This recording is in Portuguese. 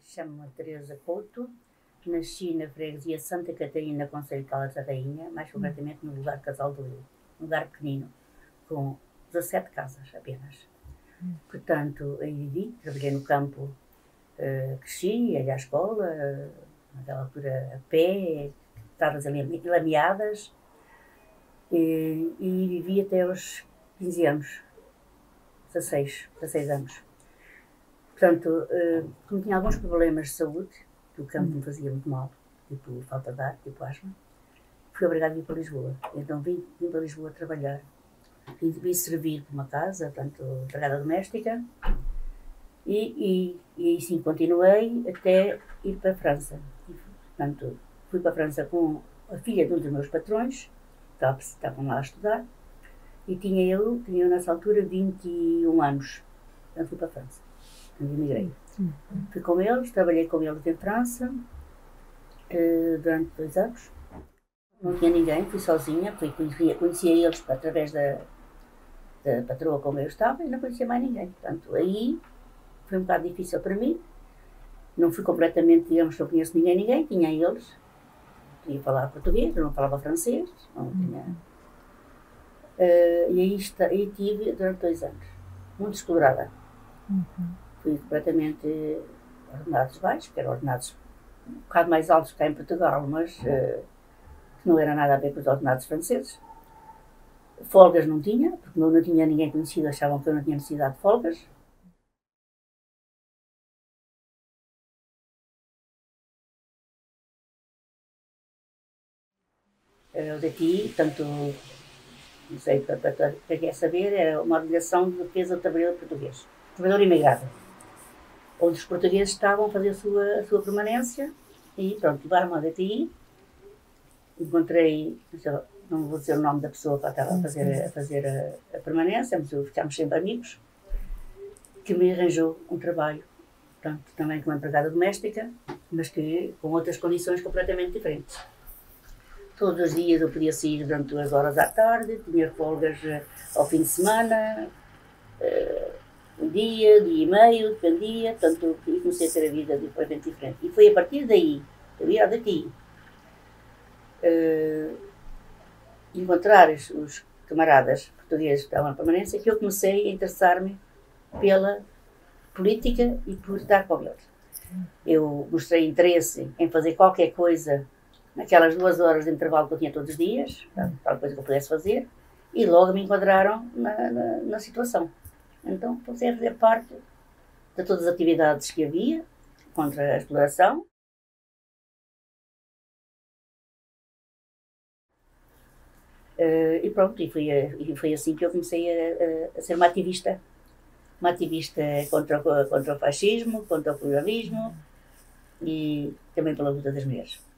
Chamo-me Teresa Couto, nasci na freguesia Santa Catarina, concelho de Caldas da Rainha, mais concretamente no lugar de Casal do Rio, um lugar pequenino, com 17 casas apenas. Portanto, aí vivi, trabalhei no campo, cresci, ia à escola, naquela altura a pé, estradas lameadas, e vivi até aos 15 anos, 16 anos. Portanto, como tinha alguns problemas de saúde, que o campo me fazia muito mal, tipo falta de ar, tipo asma, fui obrigada a vir para Lisboa. Então vim para Lisboa trabalhar. Vim servir por uma casa, portanto, empregada doméstica, e assim continuei até ir para a França. E, portanto, fui para a França com a filha de um dos meus patrões, que estavam lá a estudar, e tinha eu nessa altura 21 anos. Então fui para a França. Emigrei. Fui com eles, trabalhei com eles em França durante 2 anos. Não tinha ninguém, fui sozinha, conhecia eles através da patroa como eu estava e não conhecia mais ninguém. Portanto, aí foi um bocado difícil para mim. Não fui completamente, digamos, não conheço ninguém, tinha eles. Podia falar português, eu não falava francês, não tinha. E aí tive durante 2 anos, muito explorada. Fui completamente ordenados baixos, que eram ordenados um bocado mais altos que cá em Portugal, mas que não era nada a ver com os ordenados franceses. Folgas não tinha, porque não tinha ninguém conhecido, achavam que eu não tinha necessidade de folgas. O DTI, portanto, não sei, para quem quer saber, era uma organização de defesa do trabalhador português, trabalhador imigrado, onde os portugueses estavam a fazer a sua permanência e pronto, levaram-me ao DTI. Encontrei, não vou dizer o nome da pessoa que estava a fazer a permanência, mas ficámos sempre amigos, que me arranjou um trabalho, portanto, também como empregada doméstica, mas que com outras condições completamente diferentes. Todos os dias eu podia sair durante 2 horas à tarde, tinha folgas ao fim de semana, um dia e meio, dependia, portanto, eu comecei a ter a vida completamente diferente. E foi a partir daí, eu ia daqui, encontrar os camaradas portugueses que estavam na permanência, que eu comecei a interessar-me pela política e por estar com eles. Eu mostrei interesse em fazer qualquer coisa naquelas 2 horas de intervalo que eu tinha todos os dias, tal coisa que eu pudesse fazer, e logo me enquadraram na situação. Então comecei a fazer parte de todas as atividades que havia contra a exploração. E pronto, e foi assim que eu comecei a ser uma ativista contra o fascismo, contra o colonialismo e também pela luta das mulheres.